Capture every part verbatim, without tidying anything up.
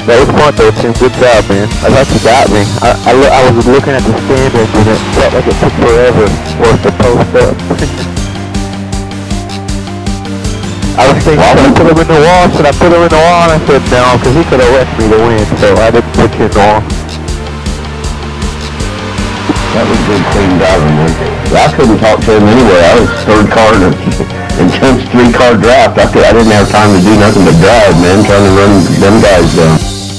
That was fun though, Tim. Good job, man. I thought you got me. I, I, I was looking at the standards and it felt like it took forever for us to post up. I was thinking, should I put him in the wall? Should I put him in the wall? And I said no, because he could have left me to win, so I didn't put you in the wall. That was good clean driving, man. I couldn't talk to him anyway. I was third car in, in Tim's three-car draft. I, could, I didn't have time to do nothing but drive, man, trying to run them guys down.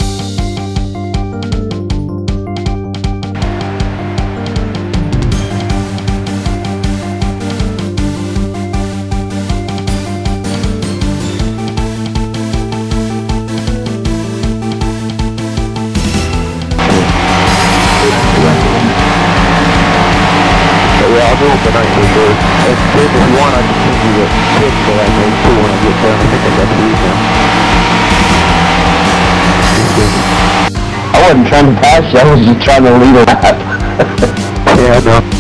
But I can do it. If there's one, I can send you the pick that I made too when I get done. I think I got three now. I wasn't trying to pass you, I was just trying to lead a lap. Yeah, I know.